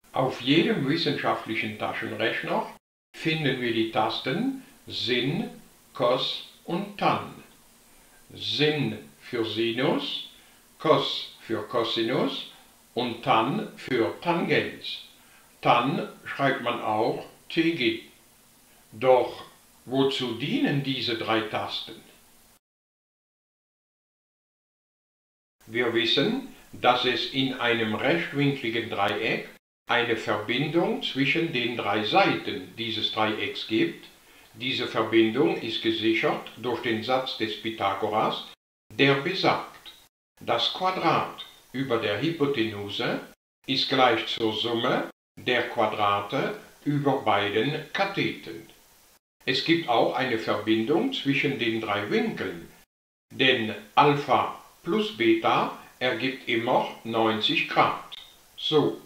Auf jedem wissenschaftlichen Taschenrechner finden wir die Tasten Sin, Cos und Tan. Sin für Sinus, Cos für Cosinus und Tan für Tangens. Tan schreibt man auch TG. Doch wozu dienen diese drei Tasten? Wir wissen, dass es in einem rechtwinkligen Dreieck eine Verbindung zwischen den drei Seiten dieses Dreiecks gibt. Diese Verbindung ist gesichert durch den Satz des Pythagoras, der besagt, das Quadrat über der Hypotenuse ist gleich zur Summe der Quadrate über beiden Katheten. Es gibt auch eine Verbindung zwischen den drei Winkeln, denn Alpha plus Beta ergibt immer 90 Grad. So.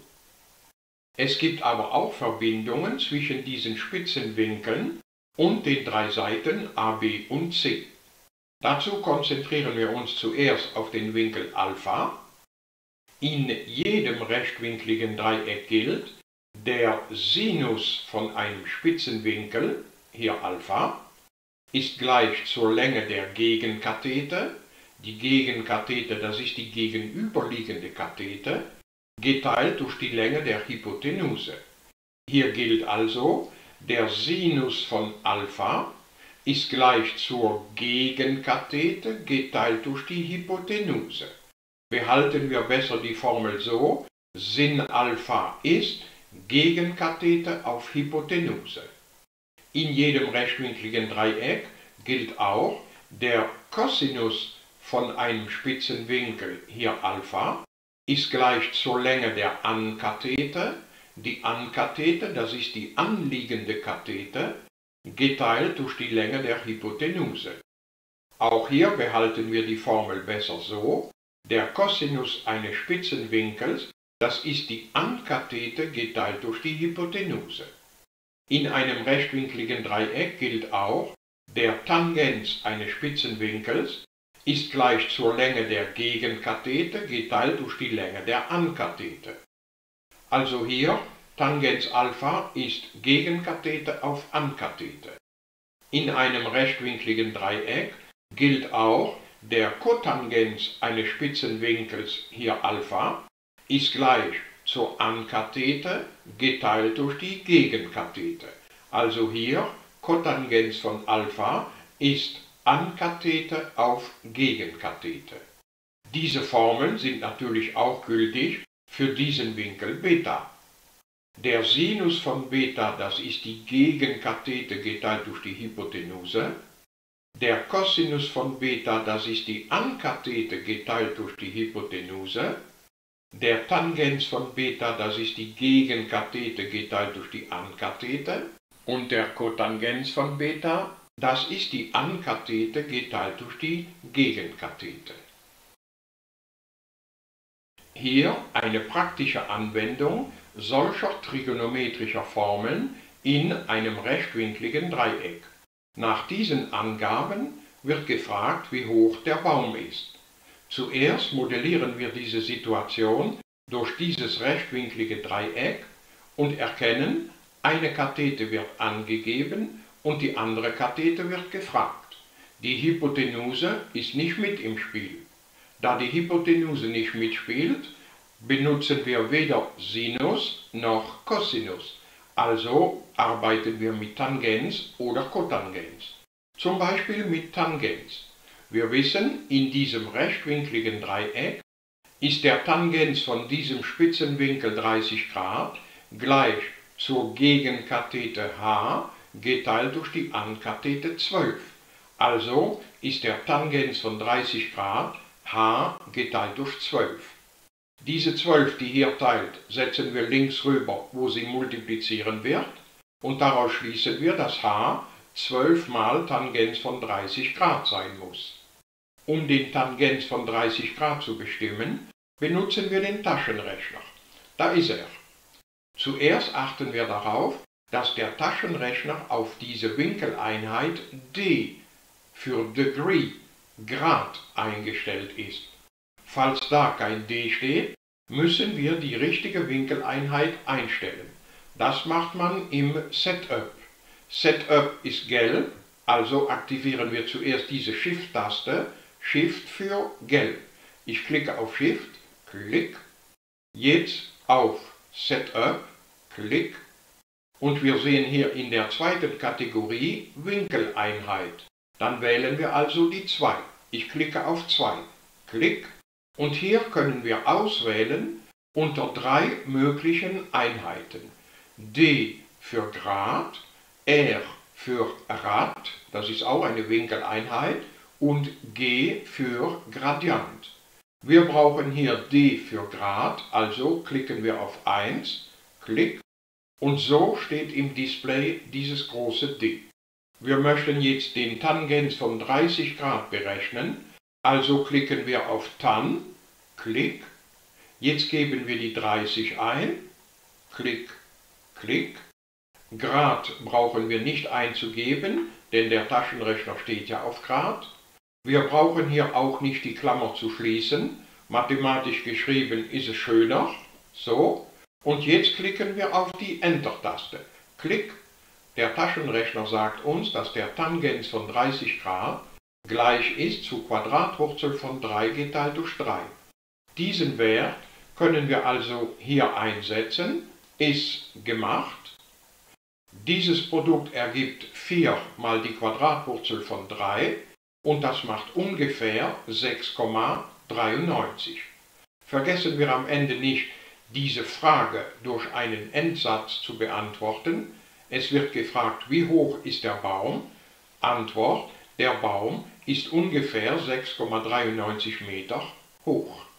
Es gibt aber auch Verbindungen zwischen diesen Spitzenwinkeln und den drei Seiten A, B und C. Dazu konzentrieren wir uns zuerst auf den Winkel Alpha. In jedem rechtwinkligen Dreieck gilt, der Sinus von einem Spitzenwinkel, hier Alpha, ist gleich zur Länge der Gegenkathete. Die Gegenkathete, das ist die gegenüberliegende Kathete, geteilt durch die Länge der Hypotenuse. Hier gilt also, der Sinus von Alpha ist gleich zur Gegenkathete geteilt durch die Hypotenuse. Behalten wir besser die Formel so, Sin Alpha ist Gegenkathete auf Hypotenuse. In jedem rechtwinkligen Dreieck gilt auch, der Cosinus von einem Spitzenwinkel, hier Alpha, ist gleich zur Länge der Ankathete. Die Ankathete, das ist die anliegende Kathete, geteilt durch die Länge der Hypotenuse. Auch hier behalten wir die Formel besser so, der Cosinus eines Spitzenwinkels, das ist die Ankathete geteilt durch die Hypotenuse. In einem rechtwinkligen Dreieck gilt auch, der Tangens eines Spitzenwinkels ist gleich zur Länge der Gegenkathete geteilt durch die Länge der Ankathete. Also hier, Tangens Alpha ist Gegenkathete auf Ankathete. In einem rechtwinkligen Dreieck gilt auch, der Kotangens eines Spitzenwinkels, hier Alpha, ist gleich zur Ankathete geteilt durch die Gegenkathete. Also hier, Kotangens von Alpha ist Ankathete auf Gegenkathete. Diese Formeln sind natürlich auch gültig für diesen Winkel Beta. Der Sinus von Beta, das ist die Gegenkathete geteilt durch die Hypotenuse. Der Cosinus von Beta, das ist die Ankathete geteilt durch die Hypotenuse. Der Tangens von Beta, das ist die Gegenkathete geteilt durch die Ankathete. Und der Kotangens von Beta, das ist die Ankathete geteilt durch die Gegenkathete. Hier eine praktische Anwendung solcher trigonometrischer Formeln in einem rechtwinkligen Dreieck. Nach diesen Angaben wird gefragt, wie hoch der Baum ist. Zuerst modellieren wir diese Situation durch dieses rechtwinklige Dreieck und erkennen, eine Kathete wird angegeben und die andere Kathete wird gefragt. Die Hypotenuse ist nicht mit im Spiel. Da die Hypotenuse nicht mitspielt, benutzen wir weder Sinus noch Cosinus. Also arbeiten wir mit Tangens oder Kotangens. Zum Beispiel mit Tangens. Wir wissen, in diesem rechtwinkligen Dreieck ist der Tangens von diesem Spitzenwinkel 30 Grad gleich zur Gegenkathete H geteilt durch die Ankathete 12. Also ist der Tangens von 30 Grad H geteilt durch 12. Diese 12, die hier teilt, setzen wir links rüber, wo sie multiplizieren wird, und daraus schließen wir, dass H 12 mal Tangens von 30 Grad sein muss. Um den Tangens von 30 Grad zu bestimmen, benutzen wir den Taschenrechner. Da ist er. Zuerst achten wir darauf, dass der Taschenrechner auf diese Winkeleinheit D für Degree, Grad, eingestellt ist. Falls da kein D steht, müssen wir die richtige Winkeleinheit einstellen. Das macht man im Setup. Setup ist gelb, also aktivieren wir zuerst diese Shift-Taste, Shift für gelb. Ich klicke auf Shift, Klick, jetzt auf Setup, Klick und wir sehen hier in der zweiten Kategorie Winkeleinheit. Dann wählen wir also die 2. Ich klicke auf 2, Klick und hier können wir auswählen unter 3 möglichen Einheiten. D für Grad, R für Rad, das ist auch eine Winkeleinheit, und G für Gradient. Wir brauchen hier D für Grad, also klicken wir auf 1, Klick, und so steht im Display dieses große D. Wir möchten jetzt den Tangens von 30 Grad berechnen, also klicken wir auf Tan, Klick, jetzt geben wir die 30 ein, Klick, Klick. Grad brauchen wir nicht einzugeben, denn der Taschenrechner steht ja auf Grad. Wir brauchen hier auch nicht die Klammer zu schließen. Mathematisch geschrieben ist es schöner. So. Und jetzt klicken wir auf die Enter-Taste. Klick. Der Taschenrechner sagt uns, dass der Tangens von 30 Grad gleich ist zu Quadratwurzel von 3 geteilt durch 3. Diesen Wert können wir also hier einsetzen. Ist gemacht. Dieses Produkt ergibt 4 mal die Quadratwurzel von 3 und das macht ungefähr 6,93. Vergessen wir am Ende nicht, diese Frage durch einen Endsatz zu beantworten. Es wird gefragt, wie hoch ist der Baum? Antwort, der Baum ist ungefähr 6,93 Meter hoch.